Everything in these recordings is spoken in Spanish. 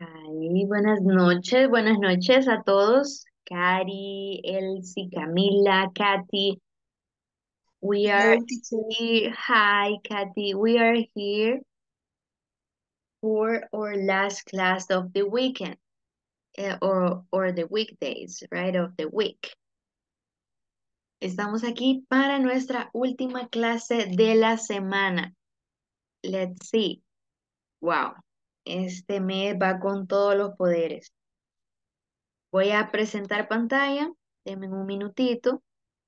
Ay, buenas noches a todos. Cari, Elsie, Camila, Katy. We are Hello, teacher. here. Hi, Katy. We are here for our last class of the weekend, or the weekdays, right, of the week. Estamos aquí para nuestra última clase de la semana. Let's see. Wow. Este mes va con todos los poderes. Voy a presentar pantalla. Denme un minutito.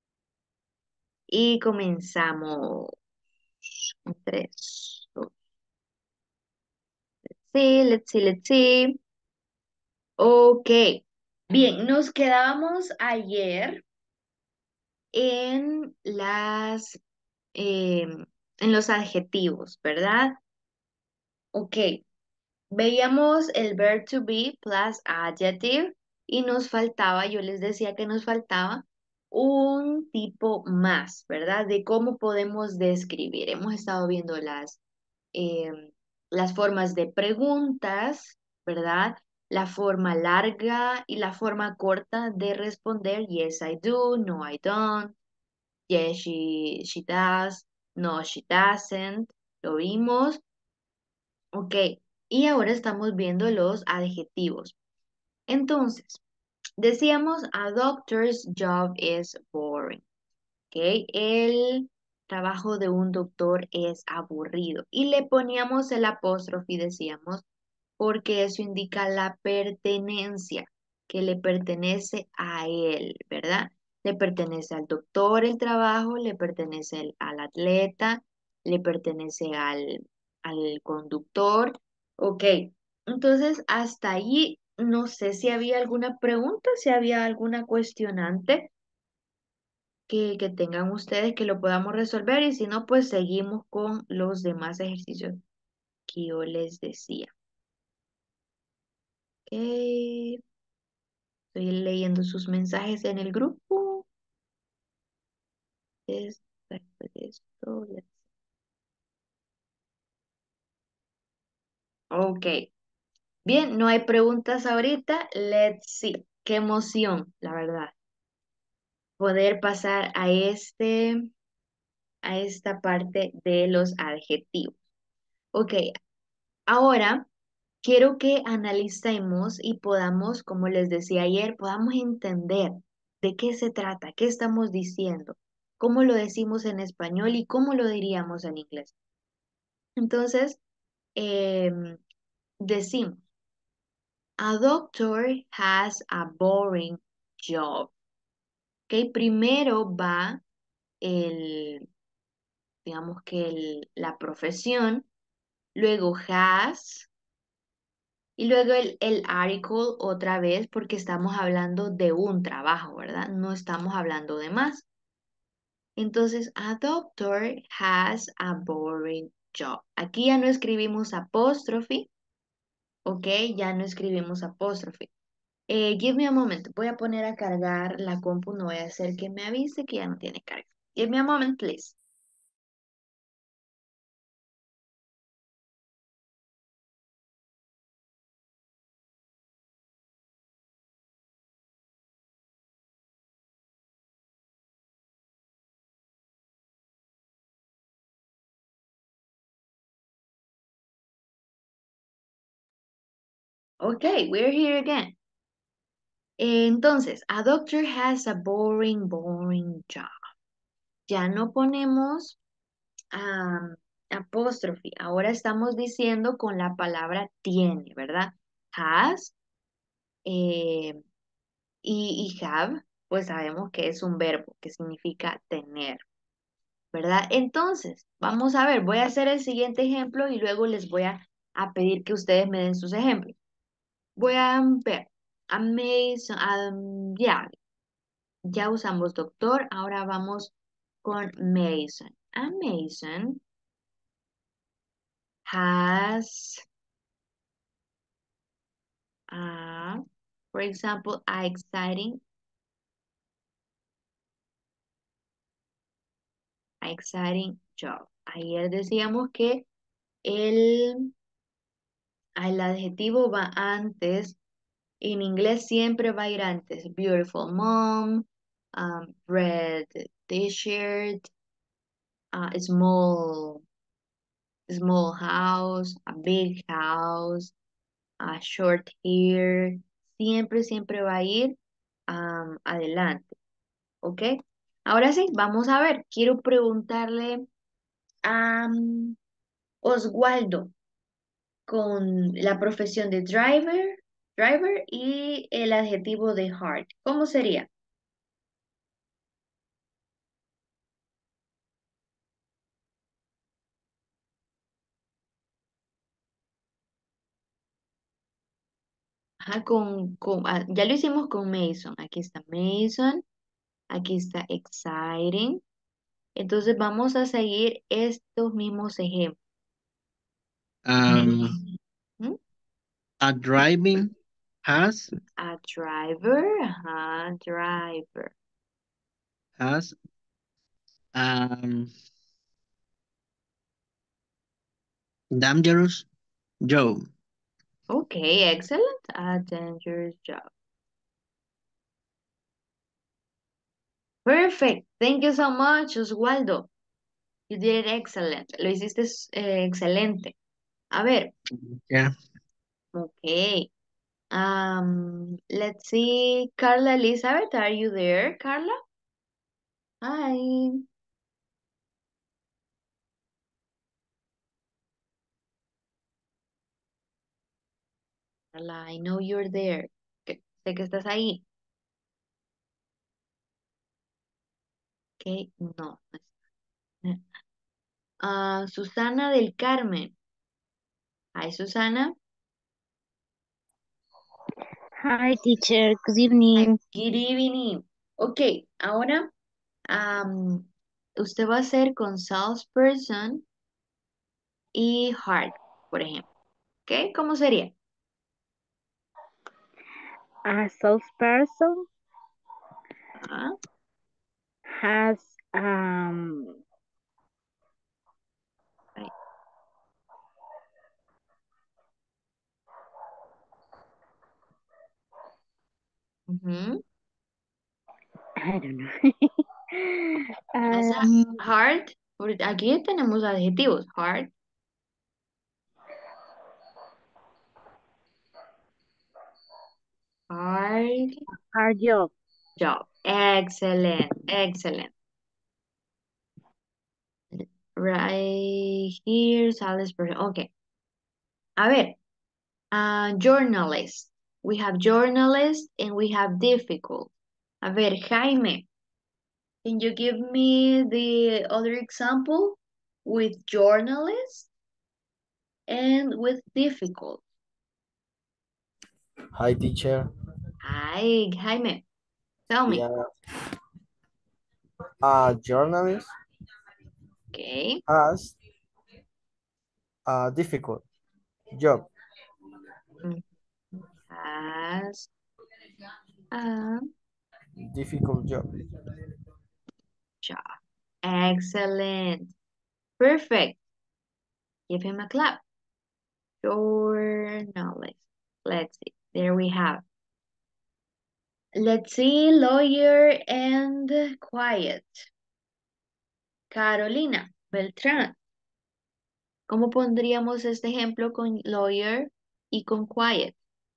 Y comenzamos. Tres, dos, sí, let's see. Ok. Bien, nos quedábamos ayer en en los adjetivos, ¿verdad? Ok. Veíamos el verb to be plus adjective y nos faltaba, yo les decía que nos faltaba un tipo más, ¿verdad? De cómo podemos describir. Hemos estado viendo las formas de preguntas, ¿verdad? La forma larga y la forma corta de responder yes, I do, no, I don't, yes, she does, no, she doesn't. Lo vimos. Ok, y ahora estamos viendo los adjetivos. Entonces, decíamos, a doctor's job is boring. Ok, el trabajo de un doctor es aburrido. Y le poníamos el apóstrofe y decíamos, porque eso indica la pertenencia, que le pertenece a él, ¿verdad? Le pertenece al doctor el trabajo, le pertenece al atleta, le pertenece al conductor. Ok, entonces hasta allí no sé si había alguna pregunta, si había alguna cuestionante que tengan ustedes que lo podamos resolver y si no, pues seguimos con los demás ejercicios que yo les decía. Ok. Estoy leyendo sus mensajes en el grupo. Después de esto, ok. Bien, no hay preguntas ahorita. Let's see. Qué emoción, la verdad. Poder pasar a esta parte de los adjetivos. Ok, ahora quiero que analicemos y podamos, como les decía ayer, podamos entender de qué se trata, qué estamos diciendo, cómo lo decimos en español y cómo lo diríamos en inglés. Entonces, em, decimos, a doctor has a boring job. ¿Ok? Primero va el, digamos que la profesión, luego has, y luego el article otra vez porque estamos hablando de un trabajo, ¿verdad? No estamos hablando de más. Entonces, a doctor has a boring job. Aquí ya no escribimos apóstrofe, ¿ok? Ya no escribimos apóstrofe. Give me a moment. Voy a poner a cargar la compu. No voy a hacer que me avise que ya no tiene carga. Give me a moment, please. Okay, we're here again. Entonces, a doctor has a boring job. Ya no ponemos apóstrofe. Ahora estamos diciendo con la palabra tiene, ¿verdad? Has eh, y have, pues sabemos que es un verbo que significa tener. ¿Verdad? Entonces, vamos a ver, voy a hacer el siguiente ejemplo y luego les voy a pedir que ustedes me den sus ejemplos. Voy a ver, Amazon, ya usamos doctor, ahora vamos con Mason. Amazon has, uh, for example, a exciting job. Ayer decíamos que el El adjetivo va antes. En inglés siempre va a ir antes. Beautiful mom, red t-shirt, small house, a big house, a short hair. Siempre, siempre va a ir adelante. ¿Ok? Ahora sí, vamos a ver. Quiero preguntarle a Oswaldo con la profesión de driver y el adjetivo de hard. ¿Cómo sería? Ajá, ya lo hicimos con Mason. Aquí está Mason, aquí está exciting. Entonces vamos a seguir estos mismos ejemplos. Um, ¿Mm? a driving has A driver, ajá, driver. has um dangerous job. Okay, excellent. A dangerous job. Perfect. Thank you so much, Oswaldo. You did it excellent. Lo hiciste excelente. A ver, Yeah. okay. Let's see. Carla Elizabeth, are you there, Carla? Hi. Carla, I know you're there. Sé que estás ahí. Okay, no. No está. Susana del Carmen. Hi, Susana. Hi, teacher. Good Hi, evening. good evening. Ok, ahora am, usted va a hacer con salesperson y hard, por ejemplo. ¿Ok? ¿Cómo sería? A salesperson Ah, has right. Ujú. I don't know. Has um, a hard, aquí tenemos adjetivos, hard, hard hard job. job. Excellent, excellent. Right here, salesperson. Ok, a ver, journalist. We have journalist and we have difficult. A ver, Jaime, can you give me the other example with journalist and with difficult? Hi, teacher. Hi, Jaime, tell me. Yeah, a journalist Okay. has a difficult job. Mhm. Has a Difficult job. job. Excellent. Perfect. Give him a clap. Journalist. Let's see. There we have. Let's see. Lawyer and quiet. Carolina Beltrán. ¿Cómo pondríamos este ejemplo con lawyer y con quiet?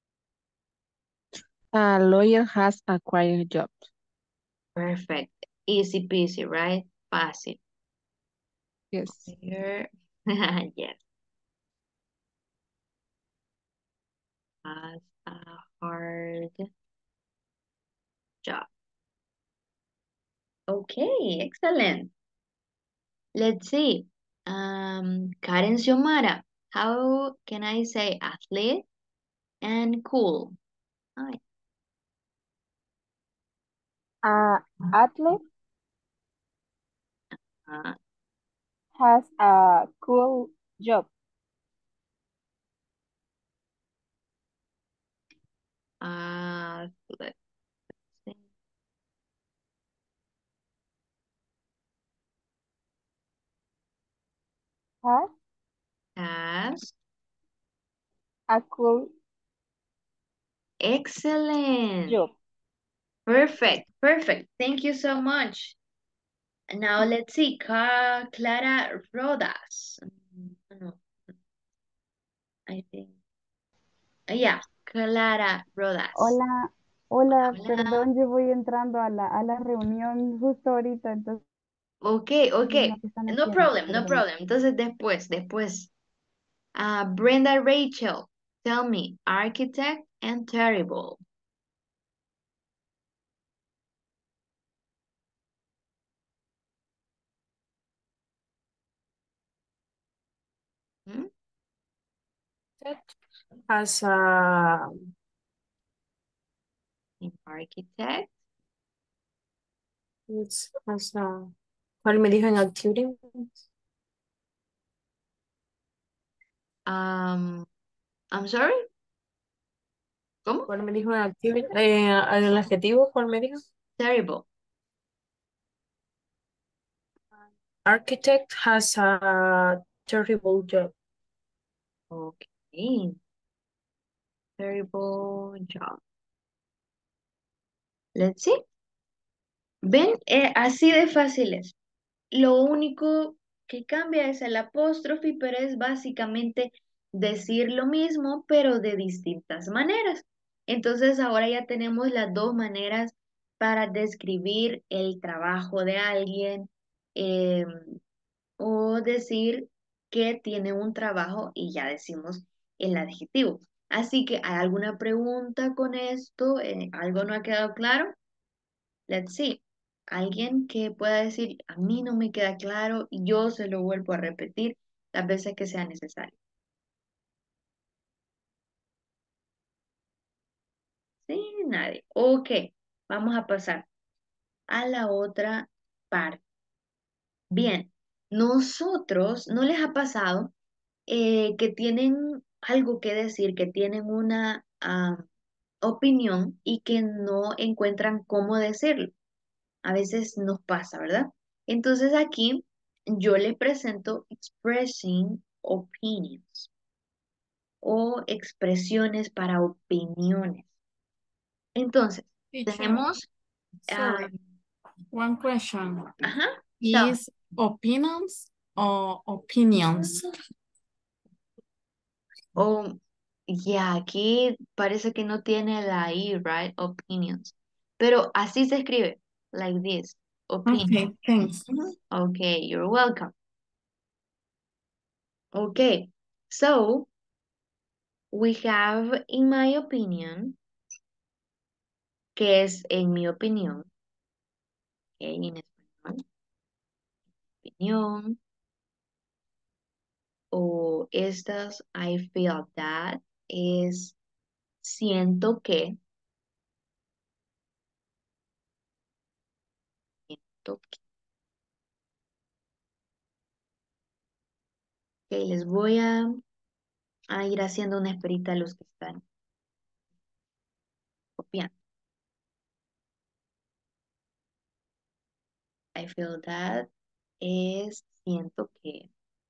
A lawyer has a quiet job. Perfect. Easy peasy, right? Fácil. Yes. Lawyer. Yes. Has a hard job. Okay, excellent. Let's see. Karen Xiomara. How can I say athlete and cool? Ay, A athlete uh, has a cool job. let's see. Has Has a cool Excellent. job. Perfect. Perfect. Thank you so much. And now let's see. Clara Rodas. No, I think. Yeah, Clara Rodas. Hola, hola, Hola. perdón, yo voy entrando a la reunión justo ahorita, entonces Ok, no ok. sé qué están No haciendo, problem, no perdón. problem. Entonces después. Brenda Rachel, tell me, architect and terrible. Hmm? Has a, In architect, has a, ¿cuál me dijo en activity? um, I'm sorry, ¿cómo? ¿Cuál me dijo en activity? El adjetivo, ¿cuál me dijo? Terrible. Architect has a terrible job. Okay, terrible job. Let's see. ¿Ven? Así de fácil es. Lo único que cambia es el apóstrofe, pero es básicamente decir lo mismo, pero de distintas maneras. Entonces ahora ya tenemos las dos maneras para describir el trabajo de alguien eh, o decir que tiene un trabajo y ya decimos el adjetivo. Así que, ¿hay alguna pregunta con esto? ¿Algo no ha quedado claro? Let's see. Alguien que pueda decir, a mí no me queda claro y yo se lo vuelvo a repetir las veces que sea necesario. Sí, nadie. Ok, vamos a pasar a la otra parte. Bien, nosotros, ¿no les ha pasado que tienen algo que decir, que tienen una opinión y que no encuentran cómo decirlo? A veces nos pasa, ¿verdad? Entonces aquí yo le presento expressing opinions o expresiones para opiniones. Entonces, Teacher, tenemos, sorry, one question. ajá, so, Is opinions or opinions? o ya, aquí parece que no tiene la I, right? Opinions. Pero así se escribe, like this, opinion. Okay, thanks. Mhm. Okay, you're welcome. Okay, so we have, in my opinion, que es en mi opinión, ok, en español, opinión, o estas, I feel that, es siento siento que. Ok, les voy a ir haciendo una esperita a los que están copiando. I feel that es siento que.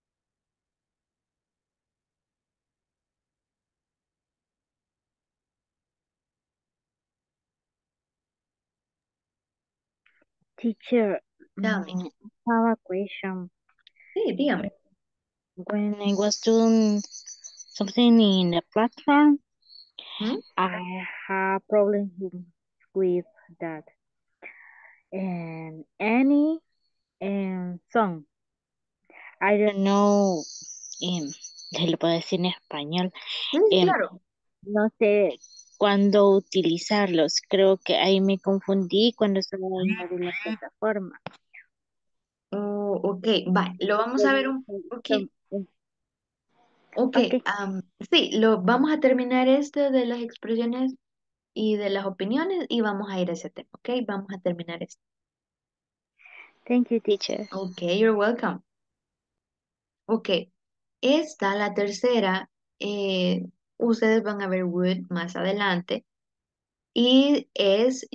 Teacher, Tell me. I have a question. Sí, dígame. When I was doing something in the platform, ¿Mm? I have problems with that. And any song, I don't know, se lo puedo decir en español, Sí, em, claro. no sé cuándo utilizarlos. Creo que ahí me confundí cuando estaba en la de la plataforma. Oh, ok, vale, lo vamos a ver un poquito. Ok, Ok, sí, lo vamos a terminar esto de las expresiones y de las opiniones y vamos a ir a ese tema, ok, vamos a terminar esto. thank you, teacher. Ok, you're welcome. Ok, esta, la tercera, ustedes van a ver would más adelante y es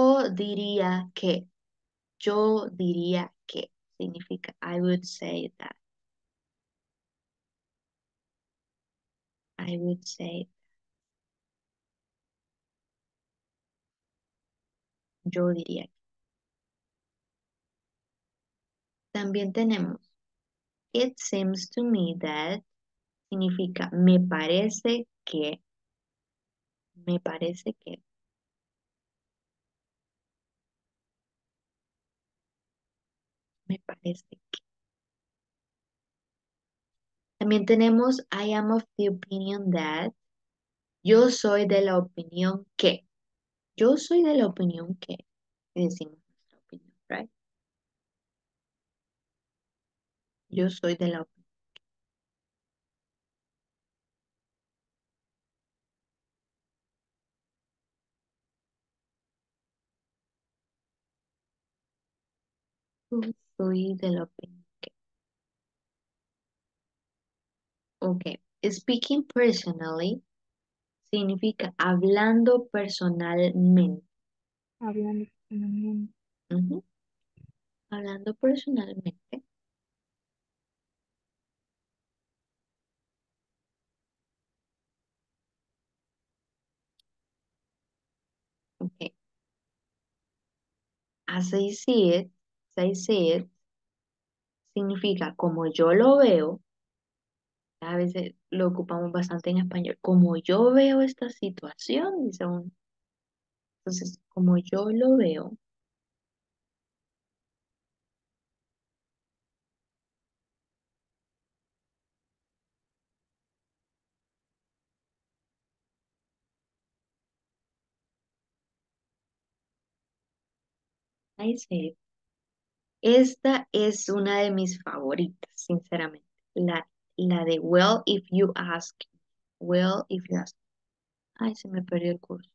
yo diría que, significa I would say that. I would say, yo diría. También tenemos, it seems to me that, significa me parece que, me parece que. Me parece que. También tenemos I am of the opinion that. Yo soy de la opinión que. Yo soy de la opinión que. Y decimos nuestra opinión, right? Yo soy de la opinión. Yo soy de la opinión que. Ok. Speaking personally significa hablando personalmente. Hablando personalmente. Ujú. Hablando personalmente. Ok. As I see it, as I see it, significa como yo lo veo. A veces lo ocupamos bastante en español. Como yo veo esta situación, dice uno. Entonces, como yo lo veo, I say it. Esta es una de mis favoritas, sinceramente. La de well if you ask. Well if you ask. Ay, se me perdió el curso.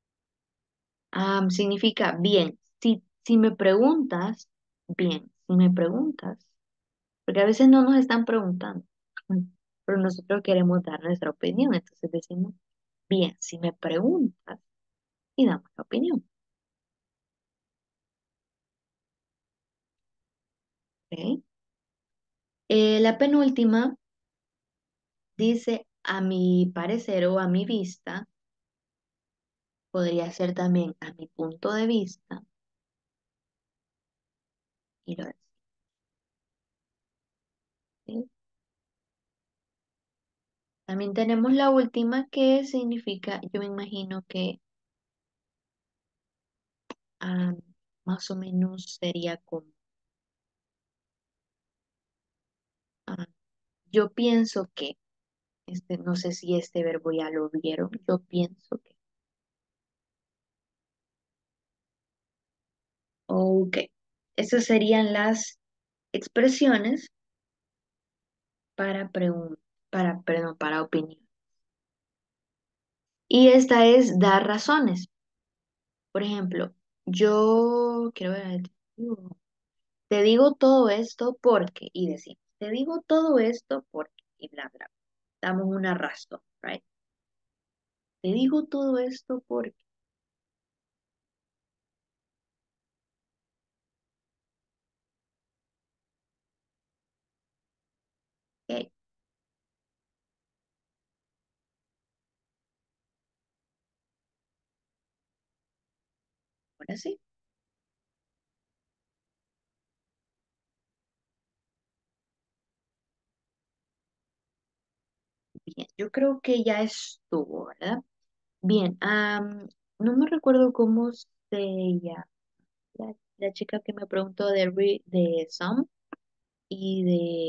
Significa bien. Si me preguntas, bien. Si me preguntas, porque a veces no nos están preguntando, pero nosotros queremos dar nuestra opinión, entonces decimos, bien, si me preguntas y damos la opinión. ¿Ok? La penúltima dice, a mi parecer o a mi vista, podría ser también a mi punto de vista, y lo decimos. ¿Ok? También tenemos la última que significa, yo me imagino que ah, más o menos sería como, ah, yo pienso que, no sé si este verbo ya lo vieron, yo pienso que. Ok, esas serían las expresiones para perdón, para opinión. Y esta es dar razones. Por ejemplo, yo quiero ver, te digo todo esto porque, y decimos, te digo todo esto porque, y bla, bla. Damos una razón, right? Te digo todo esto porque, ok, ahora sí. Bien, yo creo que ya estuvo, ¿verdad? Bien, no me recuerdo cómo se llama la chica que me preguntó de Some y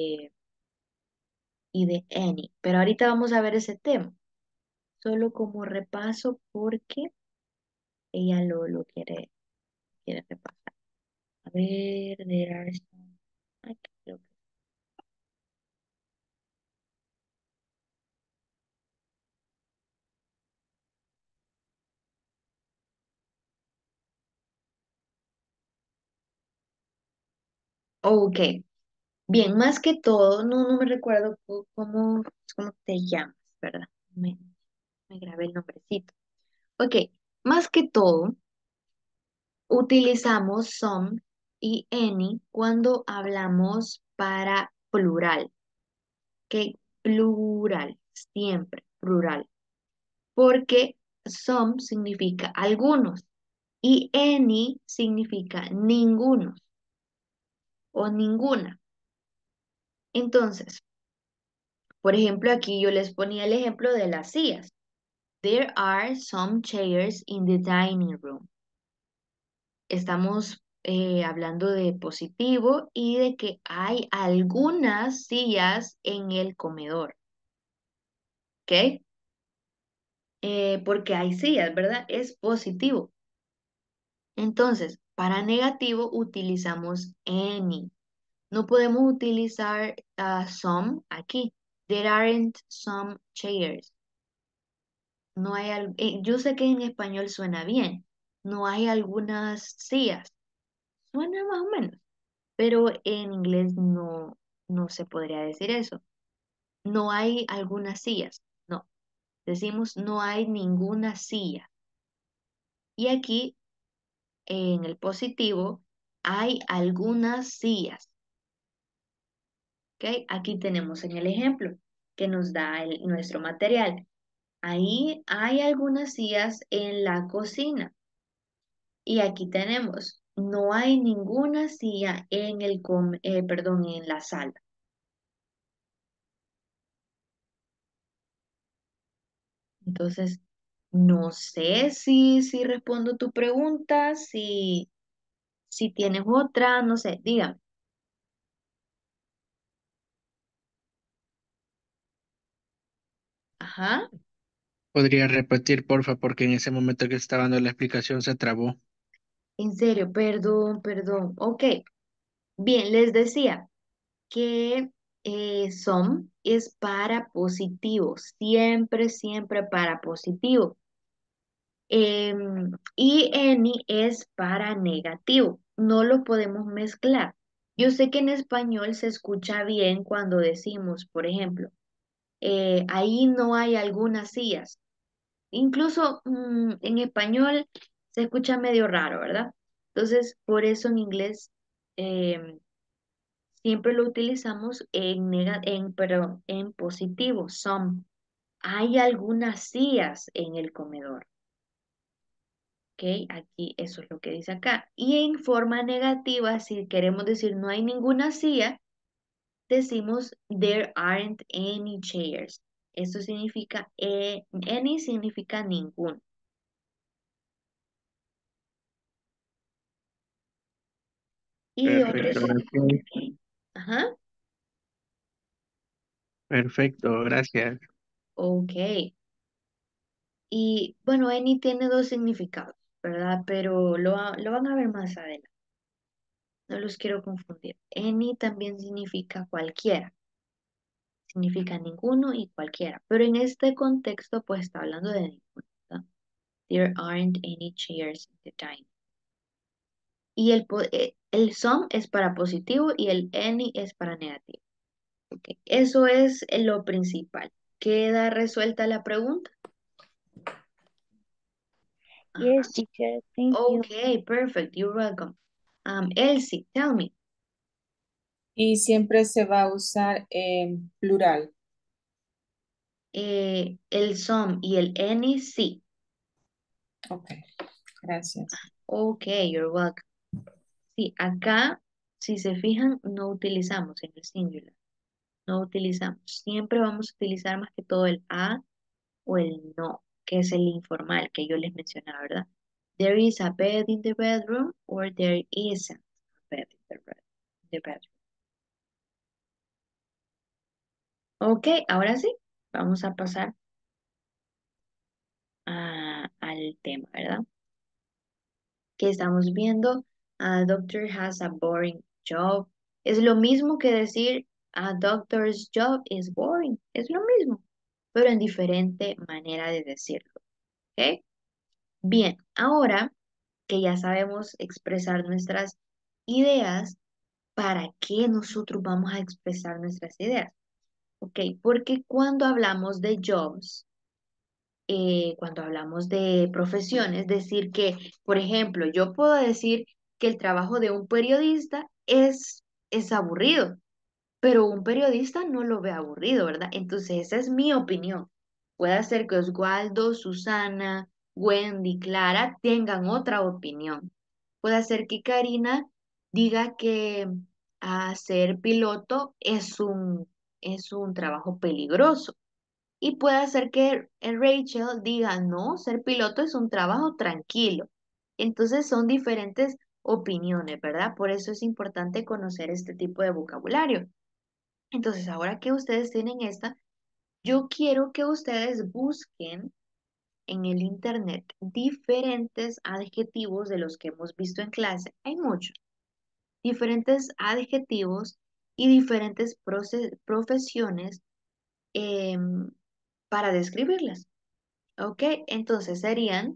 de Annie, pero ahorita vamos a ver ese tema, solo como repaso porque ella lo quiere repasar. A ver, there are some. Ay, creo que- Ok, bien, más que todo, no me recuerdo cómo te llamas, ¿verdad? Me grabé el nombrecito. Ok, más que todo, utilizamos some y any cuando hablamos para plural. ¿Ok? Plural, siempre. plural, porque some significa algunos y any significa ninguno o ninguna. Entonces, por ejemplo, aquí yo les ponía el ejemplo de las sillas. There are some chairs in the dining room. Estamos hablando de positivo y de que hay algunas sillas en el comedor. ¿Ok? Porque hay sillas, ¿verdad? Es positivo. Entonces, para negativo utilizamos any. No podemos utilizar some aquí. There aren't some chairs. No hay, yo sé que en español suena bien. No hay algunas sillas. Suena más o menos. Pero en inglés no se podría decir eso. No hay algunas sillas. No. Decimos no hay ninguna silla. Y aquí, en el positivo, hay algunas sillas. ¿Ok? Aquí tenemos en el ejemplo que nos da nuestro material. Ahí hay algunas sillas en la cocina. Y aquí tenemos, no hay ninguna silla en en la sala. Entonces, no sé si respondo tu pregunta, si tienes otra, no sé, dígame. Ajá, ¿Podría repetir, porfa? Porque en ese momento que estaba dando la explicación se trabó. en serio, perdón. Ok, bien, les decía que some es para positivo, siempre para positivo. Y any es para negativo. No lo podemos mezclar. Yo sé que en español se escucha bien cuando decimos, por ejemplo, ahí no hay algunas sillas. Incluso en español se escucha medio raro, ¿verdad? Entonces, por eso en inglés em, siempre lo utilizamos perdón, en positivo, some. Hay algunas sillas en el comedor. ¿Ok? Aquí eso es lo que dice acá. Y en forma negativa, si queremos decir no hay ninguna silla, decimos there aren't any chairs. Eso significa, any significa ninguno. Y otros, Perfecto, gracias. ajá, Perfecto, gracias. ok. Y bueno, any tiene dos significados, ¿verdad? Pero lo van a ver más adelante. No los quiero confundir. Any también significa cualquiera. Significa ninguno y cualquiera. Pero en este contexto, pues está hablando de ninguno, ¿verdad? There aren't any chairs in the dining. Y el some es para positivo y el any es para negativo. Ok, eso es lo principal. ¿Queda resuelta la pregunta? Ajá. Yes, teacher, thank you. Ok, perfect. You're welcome. Elsie, tell me. Y siempre se va a usar en plural. El some y el any, sí. Ok, gracias. Ok, you're welcome. Sí, acá, si se fijan, no utilizamos en el singular. No utilizamos. Siempre vamos a utilizar más que todo el a o el no, que es el informal que yo les mencionaba, ¿verdad? There is a bed in the bedroom or there isn't a bed in the bedroom. Ok, ahora sí, vamos a pasar al tema, ¿verdad? Que estamos viendo, a doctor has a boring job. Es lo mismo que decir a doctor's job is boring. Es lo mismo, pero en diferente manera de decirlo. ¿Ok? Bien, ahora que ya sabemos expresar nuestras ideas, ¿para qué nosotros vamos a expresar nuestras ideas? ¿Ok? Porque cuando hablamos de jobs, cuando hablamos de profesiones, decir que, por ejemplo, yo puedo decir que el trabajo de un periodista es aburrido, pero un periodista no lo ve aburrido, ¿verdad? Entonces, esa es mi opinión. Puede ser que Oswaldo, Susana, Wendy, Clara tengan otra opinión. Puede ser que Karina diga que ser piloto es un trabajo peligroso. Y puede ser que Rachel diga, no, ser piloto es un trabajo tranquilo. Entonces son diferentes opiniones, ¿verdad? Por eso es importante conocer este tipo de vocabulario. Entonces, ahora que ustedes tienen esta, yo quiero que ustedes busquen en el internet diferentes adjetivos de los que hemos visto en clase. Hay muchos. Diferentes adjetivos y diferentes profesiones em, para describirlas. ¿Ok? Entonces serían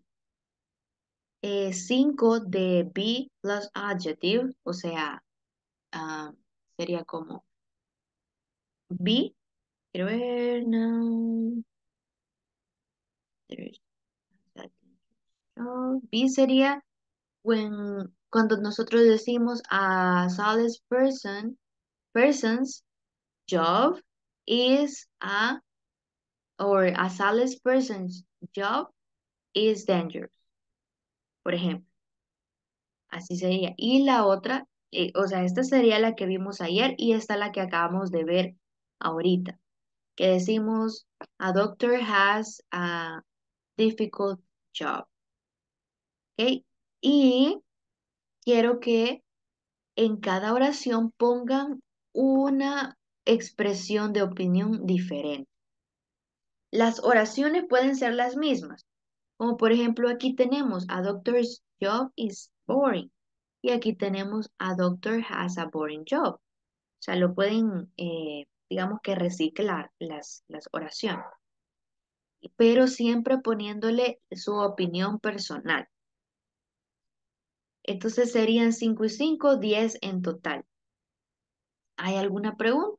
5 de be plus adjective, o sea, ah, sería como be, quiero ver, no, there's that. No, be sería cuando nosotros decimos a Sales person's job is or a Sales person's job is dangerous, por ejemplo. Así sería. Y la otra, o sea, esta sería la que vimos ayer y esta la que acabamos de ver ahorita, que decimos, a doctor has a difficult job. ¿Ok? Y quiero que en cada oración pongan una expresión de opinión diferente. Las oraciones pueden ser las mismas, como por ejemplo aquí tenemos, a doctor's job is boring. Y aquí tenemos, a doctor has a boring job. O sea, lo pueden, digamos que reciclar las oraciones, pero siempre poniéndole su opinión personal. Entonces serían 5 y 5, 10 en total. ¿Hay alguna pregunta?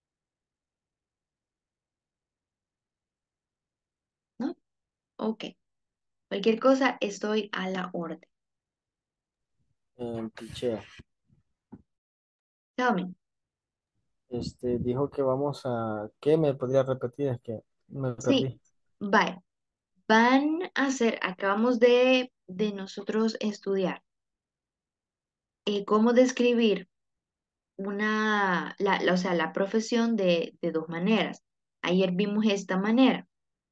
¿No? Ok. Cualquier cosa, estoy a la orden. Teacher, Tell me. dijo que vamos a, ¿qué me podría repetir? Es que me Sí, perdí. bye. Van a hacer, acabamos de nosotros estudiar cómo describir o sea, la profesión de dos maneras. Ayer vimos esta manera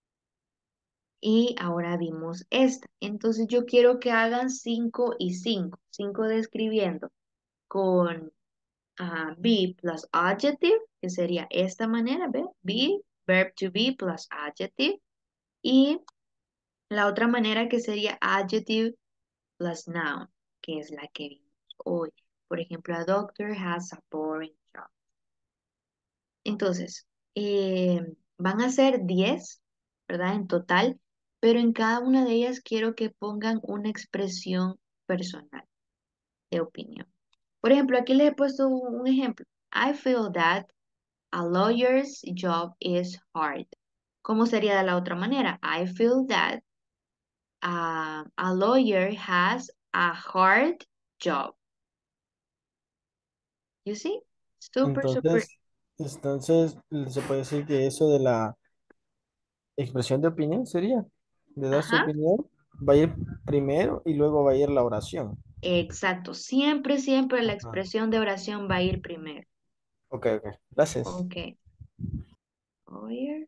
y ahora vimos esta. Entonces yo quiero que hagan 5 y 5. 5 describiendo con be plus adjective, que sería esta manera, ¿ve? Be, verb to be plus adjective. Y la otra manera que sería adjective plus noun, que es la que vimos hoy. Por ejemplo, a doctor has a boring job. Entonces, van a ser 10, ¿verdad? En total, pero en cada una de ellas quiero que pongan una expresión personal de opinión. Por ejemplo, aquí les he puesto un ejemplo. I feel that a lawyer's job is hard. ¿Cómo sería de la otra manera? I feel that a lawyer has a hard job. You see? Super, super. Entonces, entonces, se puede decir que eso de la expresión de opinión sería, de dar su Ajá. opinión, va a ir primero y luego va a ir la oración. Exacto. Siempre, siempre la Ajá. expresión de oración va a ir primero. Ok, ok. Gracias. Ok. Lawyer.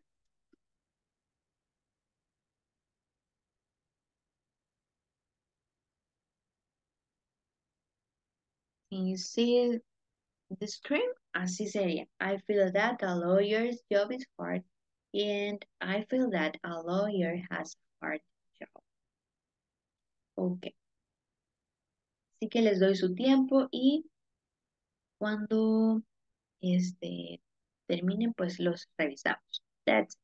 Can you see the screen? Así sería. I feel that a lawyer's job is hard. And I feel that a lawyer has a hard job. Ok. Así que les doy su tiempo y cuando terminen, pues los revisamos. That's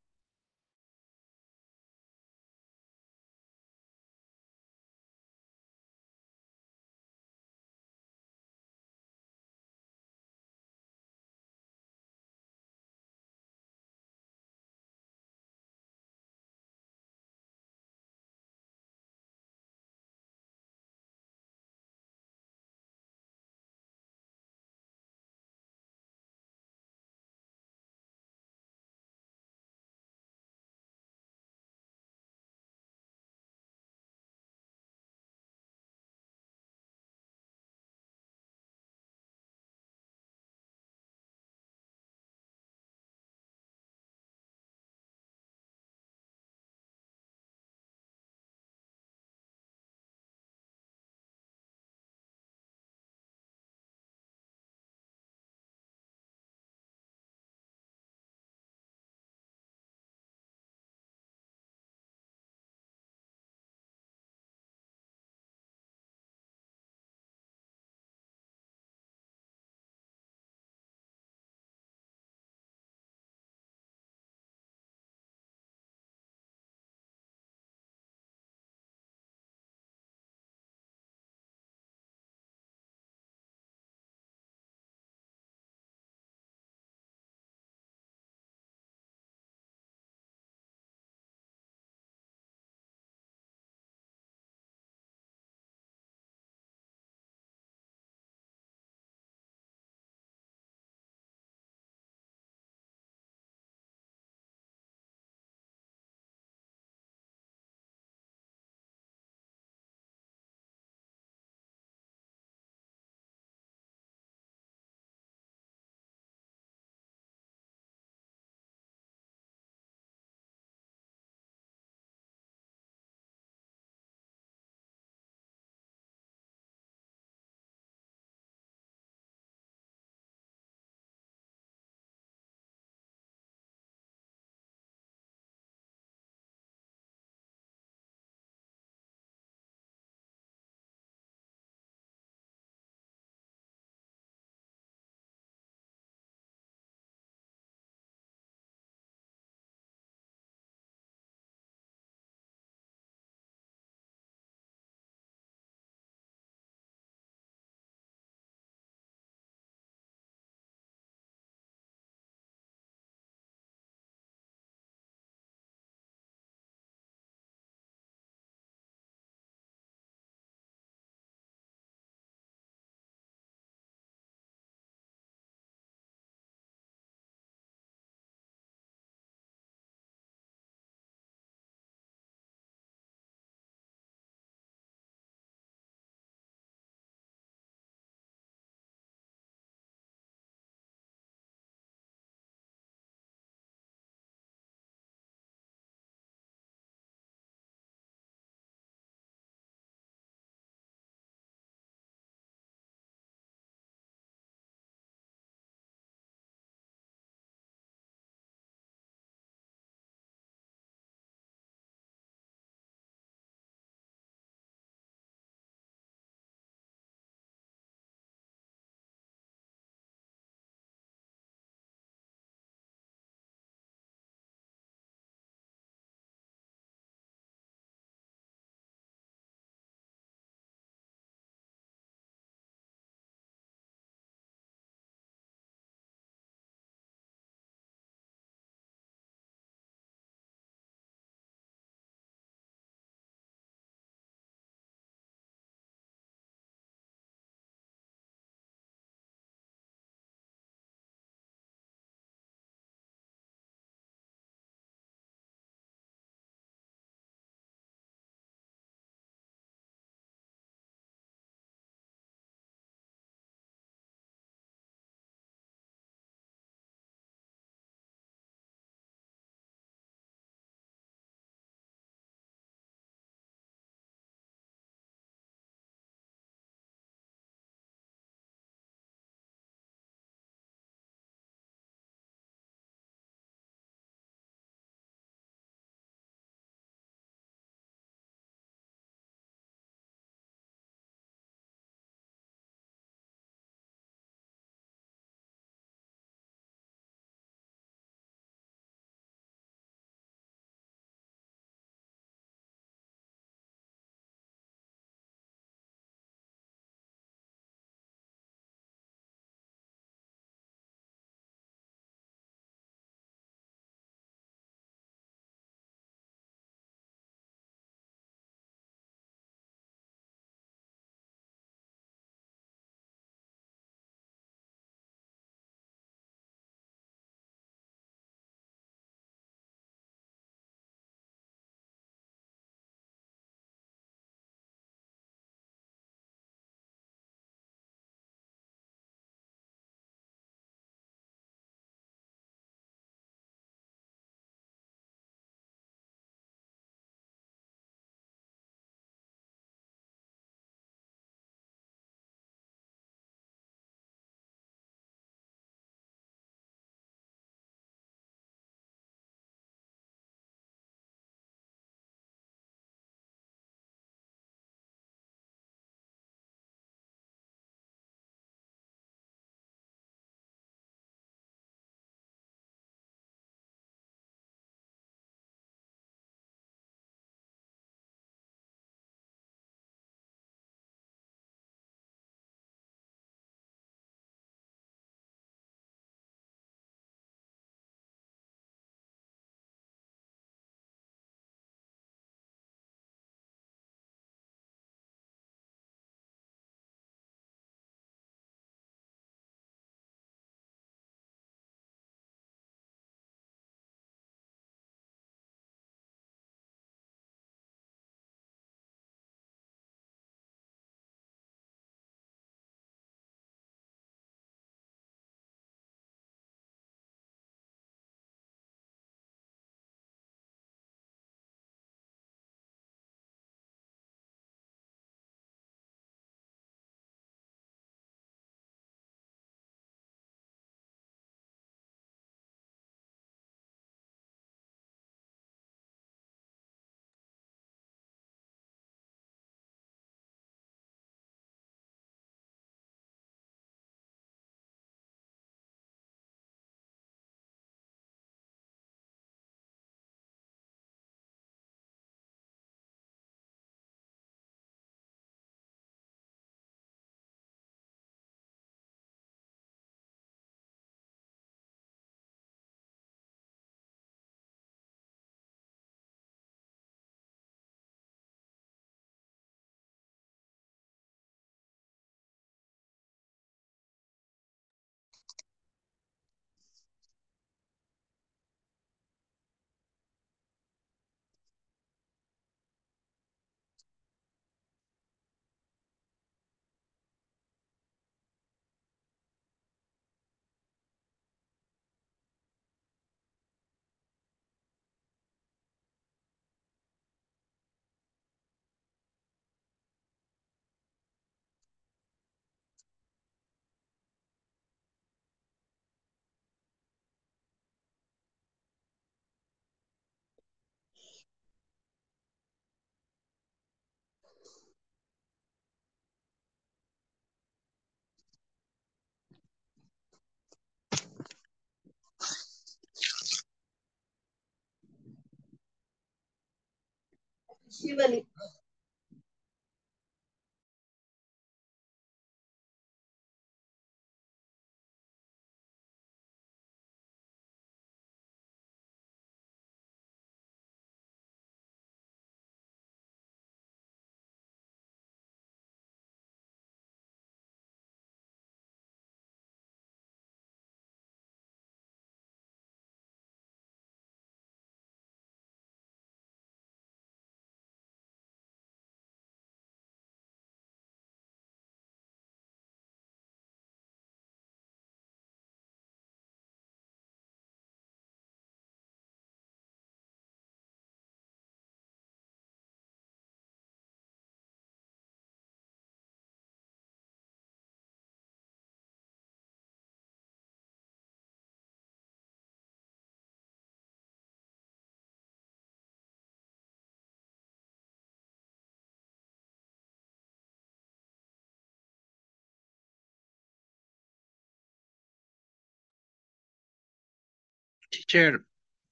Teacher,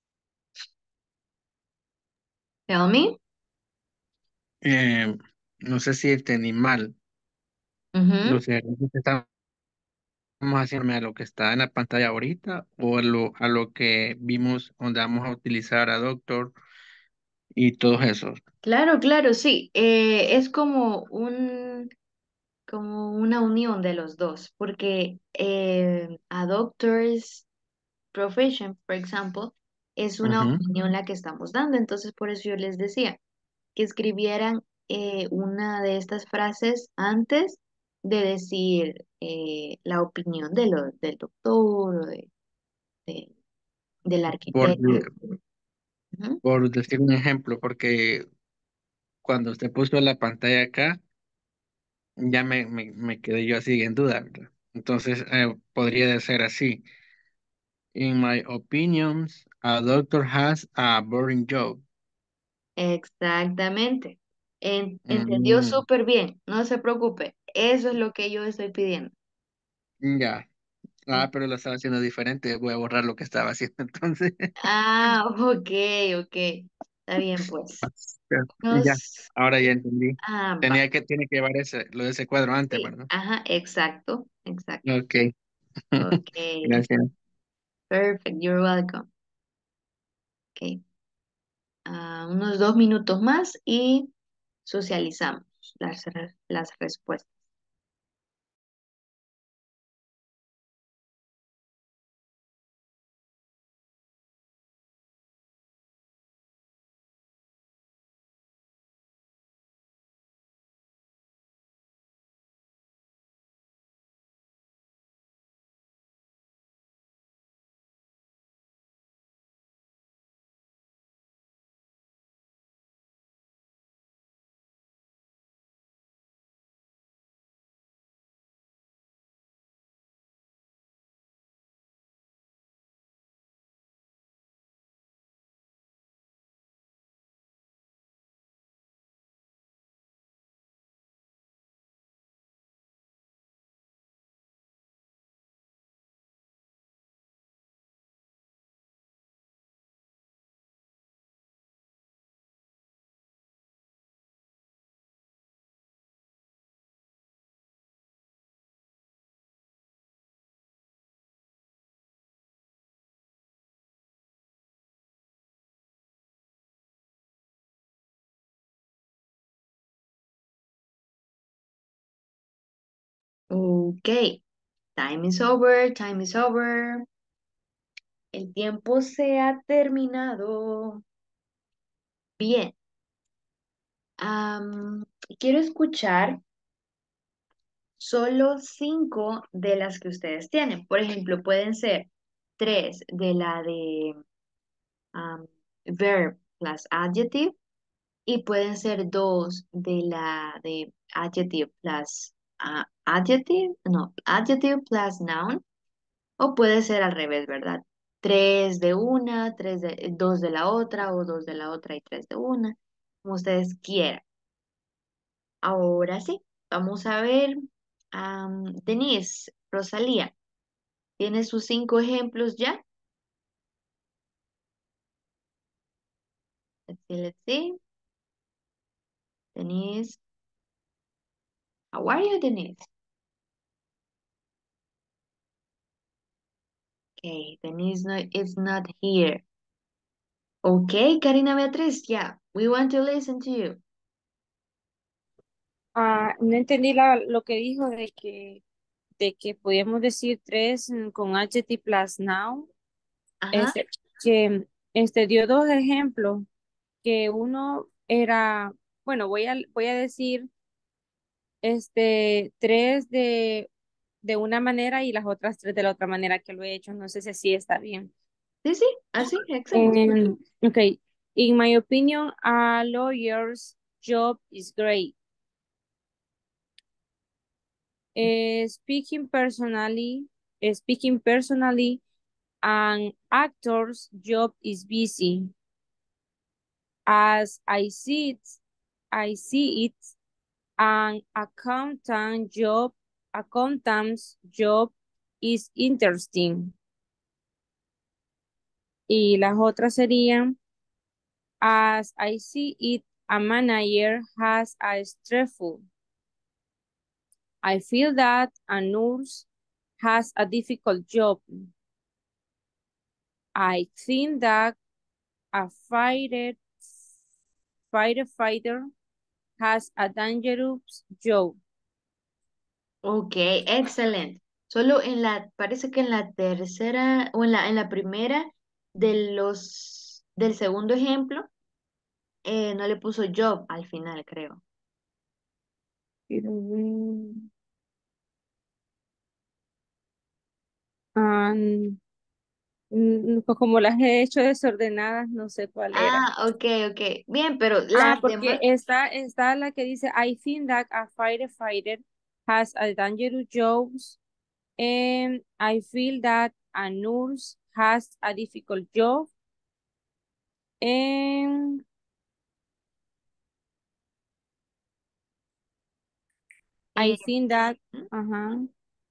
Tell me. eh, no sé si entendí mal. Ujú. Los ejercicios que estamos haciendo a lo que está en la pantalla ahorita o a lo que vimos donde vamos a utilizar a Doctor y todos esos. Claro, claro, sí. Es como una unión de los dos, porque a doctor's profession, por ejemplo, es una Ujú. opinión la que estamos dando. Entonces, por eso yo les decía que escribieran una de estas frases antes de decir la opinión del doctor o de- del Por, arquitecto. Ujú. por decir un ejemplo, porque cuando usted puso la pantalla acá, ya me quedé yo así en duda, ¿verdad? Entonces, podría de ser así. In my opinions, a doctor has a boring job. Exactamente. Entendió Mm, súper bien, no se preocupe. Eso es lo que yo estoy pidiendo. ya. Mm. Ah, pero lo estaba haciendo diferente. Voy a borrar lo que estaba haciendo entonces. Ah, ok, ok. Está bien, pues. Ya, Nos... ahora ya entendí. Va. Tiene que llevar lo de ese cuadro antes, Sí, ¿verdad? ajá, exacto, exacto. Ok. Ok, Gracias. perfect, you're welcome. Ok, unos 2 minutos más y socializamos las respuestas. Ok, time is over, time is over. El tiempo se ha terminado. Bien, quiero escuchar solo 5 de las que ustedes tienen. Por ejemplo, pueden ser 3 de la de verb plus adjective y pueden ser 2 de la de adjective plus adjective, no, adjective plus noun, o puede ser al revés, ¿verdad? 3 de una, 2 de la otra, o 2 de la otra y 3 de una, como ustedes quieran. Ahora sí, vamos a ver. Denise, Rosalía, ¿tiene sus 5 ejemplos ya? Let's see, let's see. Denise. How are you, Denise? Okay, Denise is not here. Okay, Karina Beatriz, yeah, we want to listen to you. No entendí lo que dijo de que podíamos decir tres con adjective plus noun. Ajá. Que dio dos ejemplos, que uno era, bueno, voy a decir tres de una manera y las otras tres de la otra manera que lo he hecho. No sé si así está bien. Sí, sí, así, exacto. Okay. In my opinion, a lawyer's job is great. Speaking personally, an actor's job is busy. As I see it, an accountant's job is interesting. Y las otras serían, as I see it, a manager has a stressful. I feel that a nurse has a difficult job. I think that a firefighter has a dangerous job. Ok, excelente. Solo parece que en la tercera o en la primera del segundo ejemplo, no le puso job al final, creo. Ah, pues como las he hecho desordenadas, no sé cuál era. Ah, ok, ok. Bien, pero las Porque demás, está la que dice, I think that a firefighter has a dangerous job. And I feel that a nurse has a difficult job. And I eh, think that, ¿mm? ajá.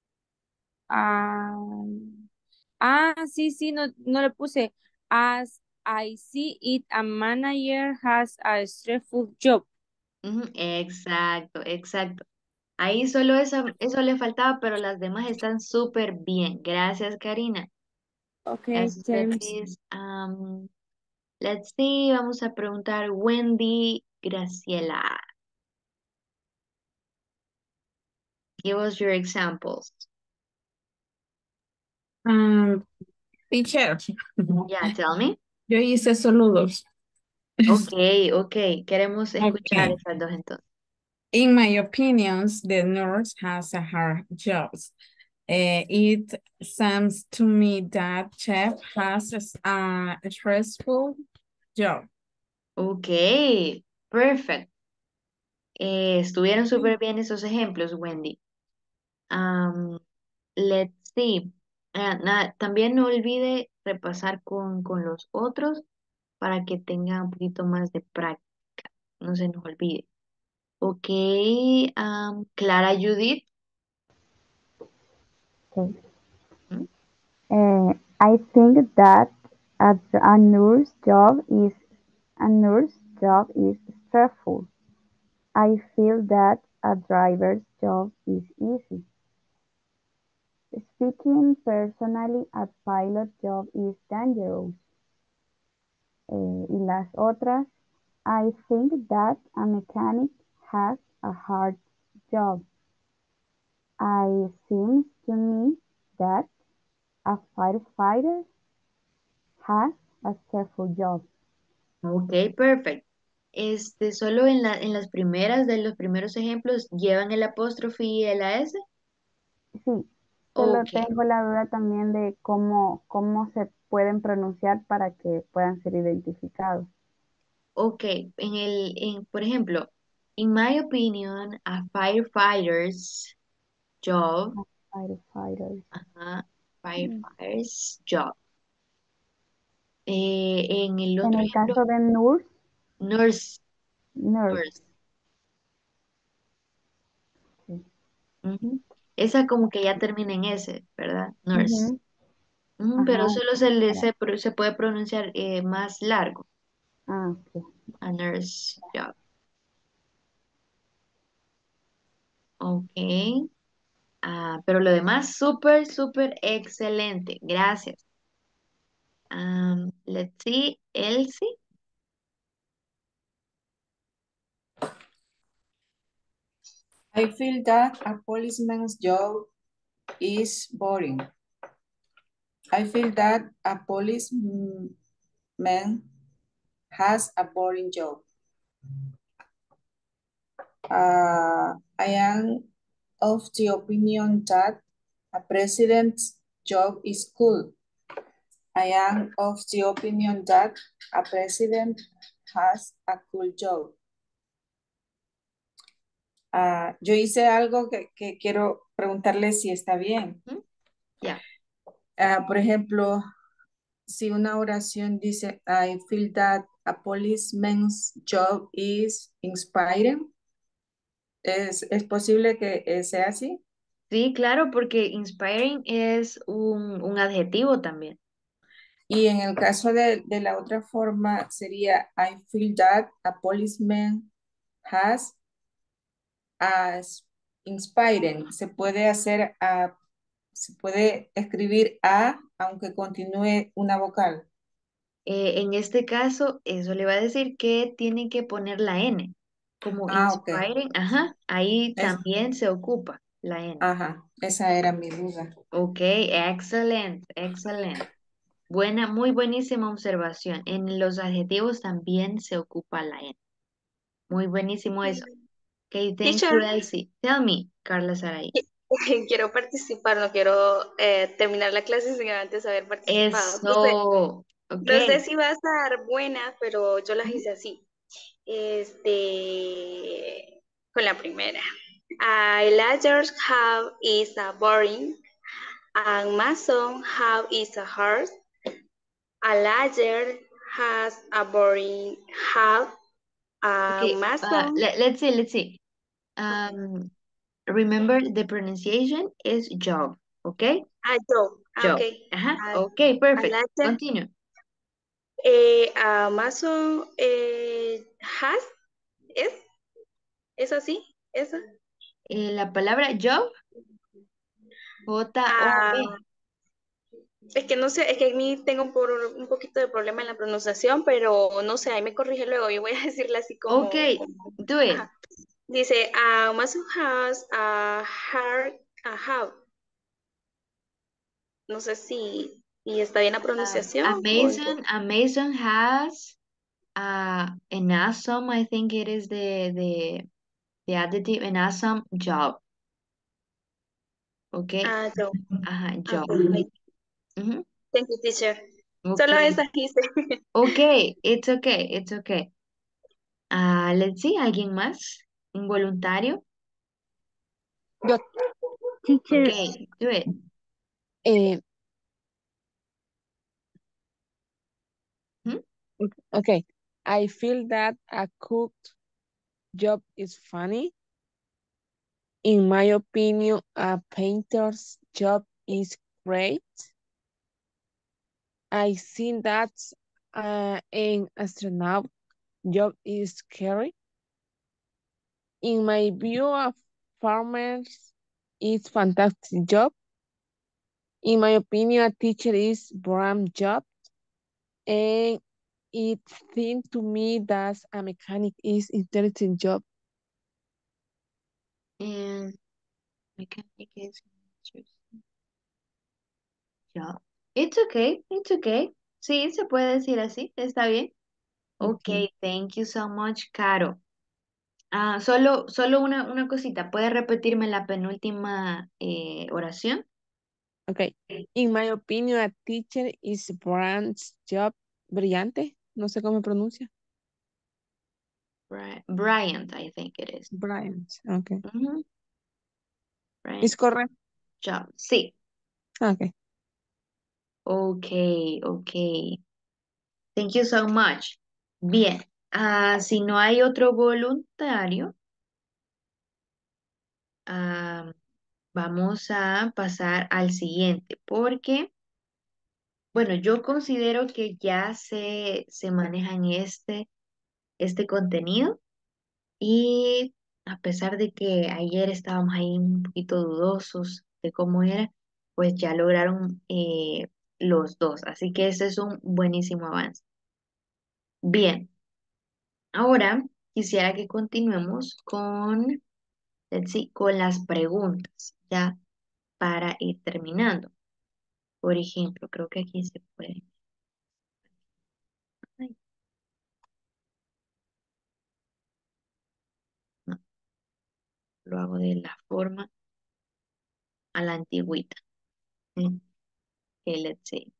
Sí, sí, no le puse. As I see it, a manager has a stressful job. Ujú, exacto, exacto. Ahí solo eso le faltaba, pero las demás están súper bien. Gracias, Karina. Okay, Gracias, James. Beatriz. Let's see, vamos a preguntar Wendy Graciela. Give us your examples. Teacher, Yeah, tell me. yo hice solo dos. Ok, ok. Queremos escuchar Okay. esas dos entonces. In my opinions, the nurse has a hard job. It seems to me that chef has a stressful job. Ok, perfect. Estuvieron súper bien esos ejemplos, Wendy. Let's see. También no olvide repasar con los otros para que tenga un poquito más de práctica. No se nos olvide. Ok, Clara Judith. Okay. ¿Mm? I think that a nurse job is stressful. I feel that a driver's job is easy. Speaking personally, a pilot job is dangerous. Y las otras, I think that a mechanic has a hard job. I seems to me that a firefighter has a stressful job. Ok, perfect. Solo en las primeras de los primeros ejemplos llevan el apóstrofe y el AS. Sí, solo Ok, tengo la duda también de cómo se pueden pronunciar para que puedan ser identificados. ok. Por ejemplo, in my opinion, a firefighter's job, Firefighters. ajá, Mm. firefighter's job. En el En otro el ejemplo, caso de nurse, nurse, nurse. nurse. Sí. Ujú. Esa como que ya termina en S, ¿verdad? Nurse. Ujú. Ujú, Ajá. pero solo se puede pronunciar más largo. Ah, ok. A nurse job. Ok. Pero lo demás, súper, súper excelente. Gracias. Let's see, Elsie. I feel that a policeman's job is boring. I feel that a policeman has a boring job. I am of the opinion that a president's job is cool. I am of the opinion that a president has a cool job. Yo hice algo que quiero preguntarle si está bien. Ya. Por ejemplo, si una oración dice, I feel that a policeman's job is inspiring, ¿es posible que sea así? Sí, claro, porque inspiring es un adjetivo también. Y en el caso de la otra forma sería, I feel that a policeman has as inspiring. Se puede hacer se puede escribir a, aunque continúe una vocal. En este caso, eso le va a decir que tiene que poner la N. Como Ok. inspiring, ajá, ahí Es- también se ocupa la N. Ajá, esa era mi duda. Ok, excelente, excelente. Buena, muy buenísima observación. En los adjetivos también se ocupa la N. Muy buenísimo eso. Ok, thank Teacher, you, Elsie. Tell me, Carla Saray. quiero participar, no quiero terminar la clase sin antes haber participado. Eso, ok. No sé si va a estar buena, pero yo las hice así. Con la primera. I ladder have is a boring, and mason have is a hard. A ladder has a boring have, a Okay, mason let's see, let's see. Remember the pronunciation is job, okay? a job. Job. Okay. Ajá, A, okay, a perfect. ladder, Continue. a mason has, es así, esa. La palabra job, J-O-B. Es que no sé, es que a mí tengo un poquito de problema en la pronunciación, pero no sé, ahí me corrige luego. Yo voy a decirle así Okay, do it. ajá. Dice, Amazon has a hard, a have. No sé si está bien la pronunciación. Amazon has an awesome, I think it is the adjective, an awesome job. Okay, Yo. ajá, job. Okay. Ujú. Thank you, teacher. Solo Okay. esa hice. Okay, it's okay, it's okay. Let's see, ¿alguien más? ¿Involuntario? Yo, teacher, Okay, do it. eh, Hmm? okay. I feel that a cook job is funny. In my opinion, a painter's job is great. I think that an astronaut job is scary. In my view, a farmer's is fantastic job. In my opinion, a teacher is boring job. And it seems to me that a mechanic is interesting job. And mechanic is job. It's okay, it's okay. Sí, se puede decir así, está bien. Okay. Okay, thank you so much, Caro. Solo una cosita. ¿Puede repetirme la penúltima oración? Okay. In my opinion, a teacher is Brian's job. Brillante. No sé cómo se pronuncia. Bryant, I think it is. Bryant. Okay. Ujú. ¿Es Bryant correcto? job. Sí. Okay. Okay, okay. Thank you so much. Bien. Si no hay otro voluntario, ah, vamos a pasar al siguiente, porque, bueno, yo considero que ya se manejan este contenido y a pesar de que ayer estábamos ahí un poquito dudosos de cómo era, pues ya lograron los dos. Así que ese es un buenísimo avance. Bien, ahora quisiera que continuemos con, let's see, con las preguntas, ya para ir terminando. Por ejemplo, creo que aquí se puede. Ay, no, lo hago de la forma a la antigüita. ¿Sí? Que let's see.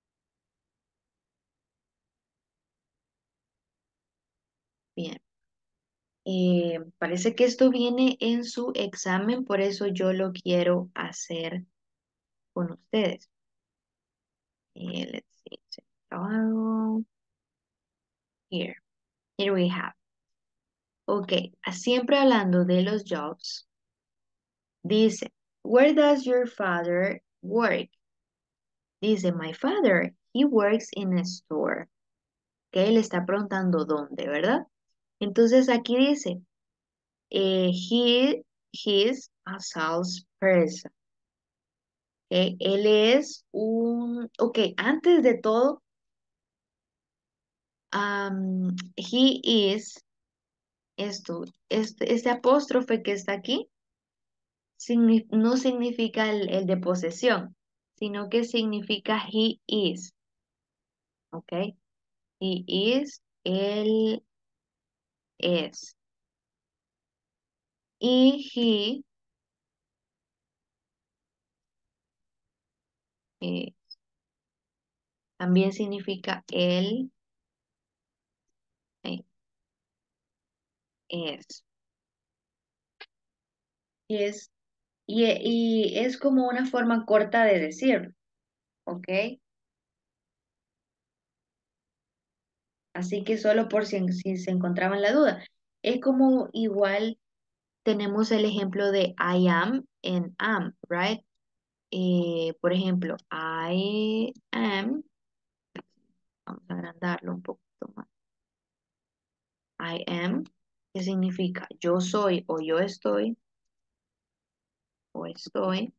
Bien. Parece que esto viene en su examen, por eso yo lo quiero hacer con ustedes. Let's see. Trabajo. Here. Here we have. Ok, siempre hablando de los jobs, dice, where does your father work? Dice, my father, he works in a store. Ok, le está preguntando dónde, ¿verdad? Entonces aquí dice, he's a salesperson. Ok, él es un, ok, antes de todo, he is, este apóstrofe que está aquí, no significa el de posesión, sino que significa he is, ok, he is, él es, y eh, también significa él eh, es. Es, y es como una forma corta de decirlo, ¿ok? Así que solo por si se encontraban la duda. Es como igual tenemos el ejemplo de I am en am, right? Por ejemplo, I am, vamos a agrandarlo un poquito más. I am, ¿qué significa? Yo soy o yo estoy o estoy.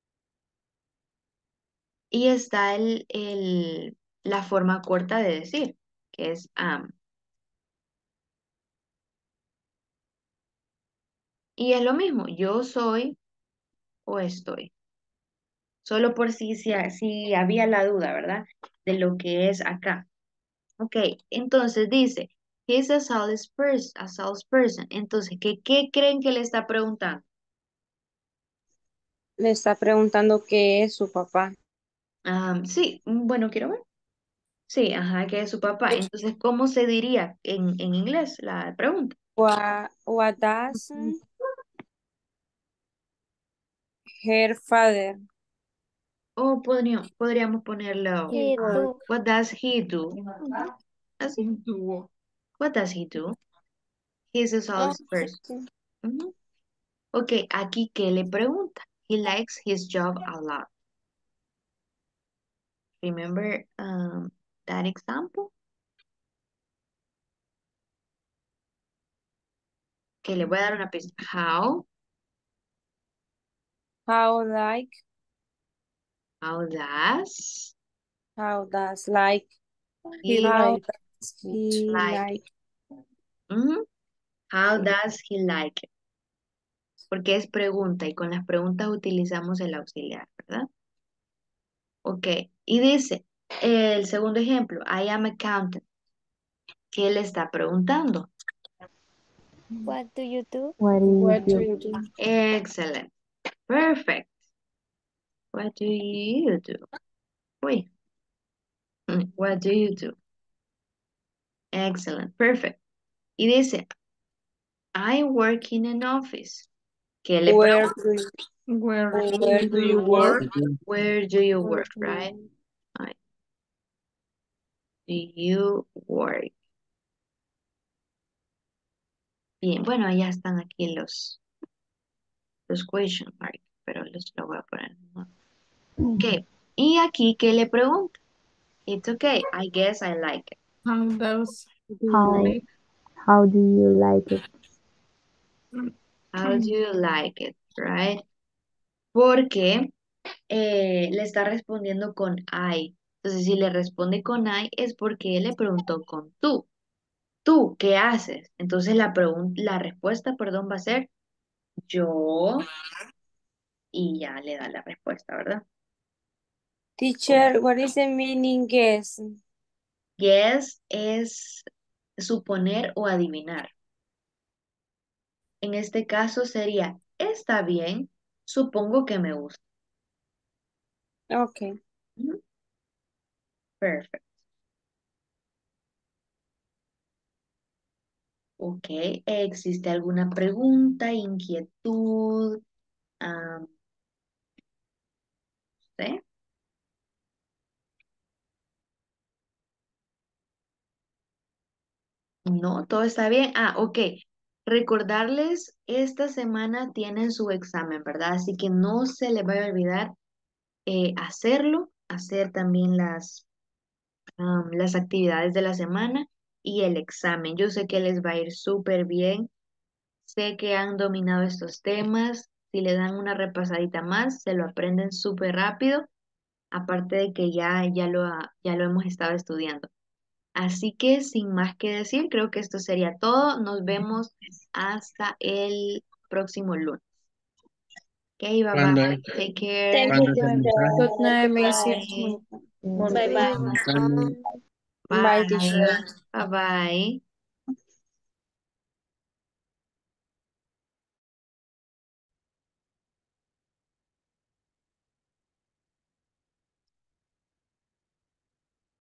Y está la forma corta de decir, que es am. Y es lo mismo, yo soy o estoy. Solo por si había la duda, ¿verdad? De lo que es acá. Ok, entonces dice, he's a salesperson. Entonces, ¿qué creen que le está preguntando? Le está preguntando qué es su papá. Sí, bueno, quiero ver. Sí, ajá, que es su papá. Entonces, ¿cómo se diría en inglés la pregunta? What does her father? O podríamos ponerlo, He do. what does he do? Ujú. Así, what does he do? He's a Oh, sí, salesperson. sí. Ujú. Ok, aquí, ¿qué le pregunta? He likes his job a lot. Remember that example? Que le voy a dar una pista. How like, How does how does like, he how Like. does he like? like? Ujú. How does he like it? Porque es pregunta y con las preguntas utilizamos el auxiliar, ¿verdad? Ok, y dice, el segundo ejemplo, I am accountant. ¿Qué le está preguntando? What do you do? What do you What do do? you do? Excellent. Perfect. What do you do? Uy. What do you do? Excellent. Perfect. Y dice, I work in an office. ¿Qué le Where pregunta? do you, Where where do do you you work? work? Where do you What work, do right? you Right. Do you work? Bien, bueno, ya están aquí los question mark, pero los lo voy a poner. ¿No? Ok, y aquí, ¿qué le pregunta? It's okay, I guess I like it. How does do you How like? how do you like it? How do you like it, right? Porque le está respondiendo con I. Entonces, si le responde con I es porque él le preguntó con tú. ¿Tú qué haces? Entonces, la respuesta, perdón, va a ser yo y ya le da la respuesta, ¿verdad? Teacher, what is the meaning guess? Guess es suponer o adivinar. En este caso sería, está bien, supongo que me gusta. Okay. Ujú. Perfect. Ok, ¿existe alguna pregunta, inquietud? Ah, ¿sí? No, todo está bien. Ah, ok. Recordarles, esta semana tienen su examen, ¿verdad? Así que no se les vaya a olvidar hacerlo, hacer también las actividades de la semana y el examen. Yo sé que les va a ir súper bien. Sé que han dominado estos temas. Si le dan una repasadita más, se lo aprenden súper rápido. Aparte de que ya lo hemos estado estudiando. Así que sin más que decir, creo que esto sería todo. Nos vemos hasta el próximo lunes. Ok, bye ¿Cuándo bye. es, Take care. Thank you, cuándo es el teacher. mensaje? Good night, Macy. Bye. Bye bye. Mensaje. Bye, teacher. Bye. Bye bye.